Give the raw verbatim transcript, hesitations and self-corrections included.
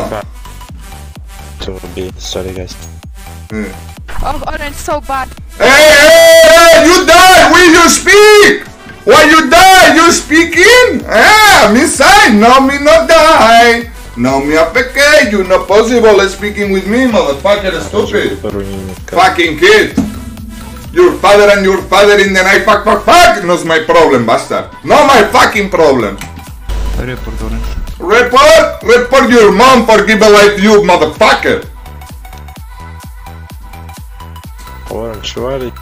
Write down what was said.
To be sorry, guys. Yeah. Oh, Orange, so bad. Hey, hey, hey, you die! Will you speak? When you die, you speaking? Ah, me say, no, me not die. No, me a peque, you not possible speaking with me, motherfucker, stupid. Fucking kid. Your father and your father in the night, fuck, fuck, fuck. Not my problem, bastard. Not my fucking problem. Report, Orange. Report? Report your mom for giving life you, motherfucker. Orange, why